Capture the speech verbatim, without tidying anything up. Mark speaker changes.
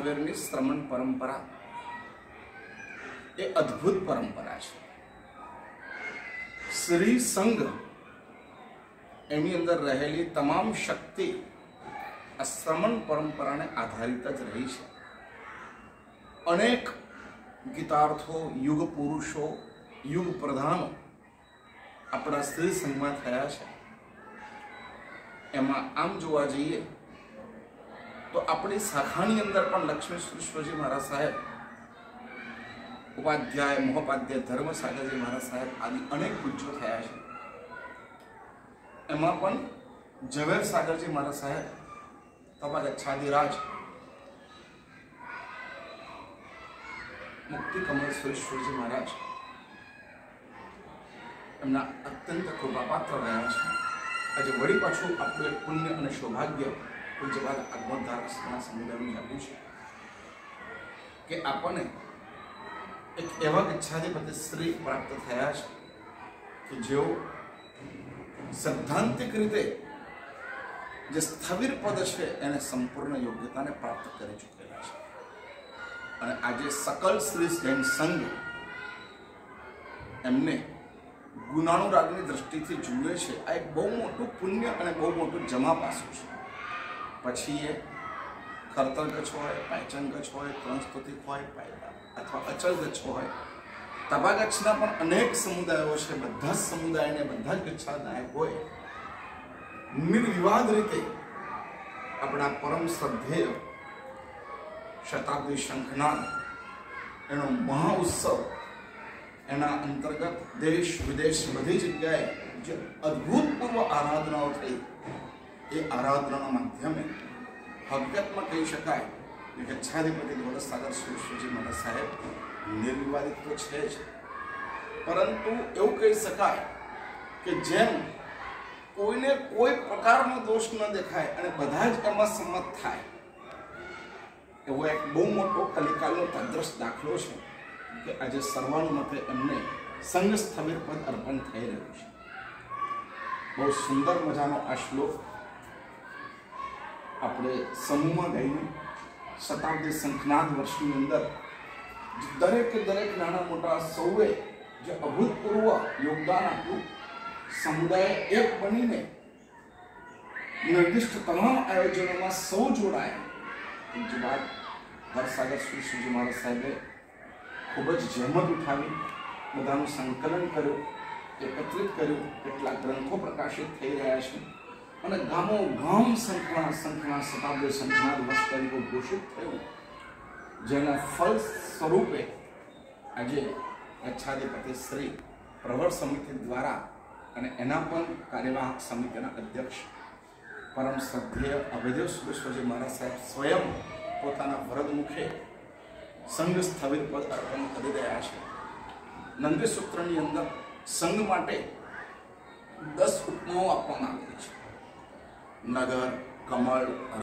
Speaker 1: સ્થવિરની શ્રમણ પરંપરા એ અદ્ભુત પરંપરા છે। શ્રી સંઘ એની અંદર રહેલી તમામ શક્તિ આ શ્રમણ પરંપરાને આધારિત જ રહી છે। અનેક ગીતાર્થો, યુગ પુરુષો, યુગ પ્રધાનો આપણા શ્રી સંઘમાં થયા છે। એમાં આમ જોવા જઈએ તો આપણી શાખાની અંદર પણ લક્ષ્મી સુરેશ્વરજી મહારાજ સાહેબ, ઉપાધ્યાય, મહોપાધ્યાય, ધર્મસાગરજી મહારાજ સાહેબ આદિ અનેક પૂજ્યો થયા છે। એમાં પણ ઝવેર સાગરજી મહારાજ સાહેબ, તપા ગચ્છાધિરાજ, મુક્તિ કમલ સુરેશ્વરજી મહારાજ એમના અત્યંત કૃપાપાત્ર રહ્યા છે। આજે વળી પાછું આપણું એક પુણ્ય અને સૌભાગ્ય પૂજ્યપાદ આગમનધારક સમુદાયનું જાગ્યું છે કે આપણને એક એવા ગચ્છાધિપતિ શ્રી પ્રાપ્ત થયા છે કે જેઓ સૈદ્ધાંતિક રીતે જે સ્થવિર પદ છે એને સંપૂર્ણ યોગ્યતાને પ્રાપ્ત કરી ચૂકેલા છે। અને આજે સકલ શ્રી જૈન સંઘ એમને ગુણાનુરાગની દ્રષ્ટિથી જુએ છે। આ એક બહુ મોટું પુણ્ય અને બહુ મોટું જમા પાસું છે। પછી એ ખરતર ગચ્છ હોય, પાયચન ગચ્છ હોય, ત્રણસ્તુતિક હોય, અથવા અચલ ગચ્છ હોય, તપા ગચ્છના પણ અનેક સમુદાયો છે। બધા જ સમુદાયને બધા જ ગચ્છા નાયક હોય નિર્વિવાદ રીતે આપણા પરમ શ્રદ્ધેય શતાબ્દી શંખનાદ એનો મહા ઉત્સવ, એના અંતર્ગત દેશ વિદેશ બધી જગ્યાએ જે અદ્ભુતપૂર્વ આરાધનાઓ થઈ એ આરાધનાના માધ્યમે હકીકતમાં કહી શકાય કે ગચ્છાધિપતિ દોલતસાગર સુરેશ્વરજી મહારાજ સાહેબ નિર્વિવાદિત તો છે જ, પરંતુ એવું કહી શકાય કે જેમ કોઈને કોઈ પ્રકારનો દોષ ન દેખાય અને બધા જ એમાં સંમત થાય એવો એક બહુ મોટો કલિકાલનો તદ્રશ દાખલો છે કે આજે સર્વાનુમતે એમને સંઘ સ્થવિર પદ અર્પણ થઈ રહ્યું છે। બહુ સુંદર મજાનો આ શ્લોક આપણે સમૂહમાં ગાઈને શતાબ્દી શંખનાદ વર્ષની અંદર દરેક દરેક નાના મોટા સૌએ જે અભૂતપૂર્વ યોગદાન આપ્યું, સમુદાય એક બનીને નિર્દિષ્ટ તમામ આયોજનોમાં સૌ જોડાયા। જે વાત હરસાગર સુરેશ્વરજી મહારાજ સાહેબે ખૂબ જ જહેમત ઉઠાવી, બધાનું સંકલન કર્યું, એકત્રિત કર્યું, કેટલાક ગ્રંથો પ્રકાશિત થઈ રહ્યા છે અને ગામો ગામ સંખણા સંખણા શતાબ્દી શંખનાદ વર્ષ તરીકે ઘોષિત થયું, જેના ફળ સ્વરૂપે આજે ગચ્છાધિપતિ શ્રી પ્રવર સમિતિ દ્વારા અને એના પણ કાર્યવાહક સમિતિના અધ્યક્ષ પરમ શ્રદ્ધેય અભયદેવ સુરેશ્વરજી મહારાજ સાહેબ સ્વયં પોતાના વરદ મુખે સંઘ સ્થવિર પદ અર્પણ કરી રહ્યા છે। નંદી સૂત્રની અંદર સંઘ માટે દસ ઉપમાઓ આપવામાં આવેલી છે। નગર, કમળ,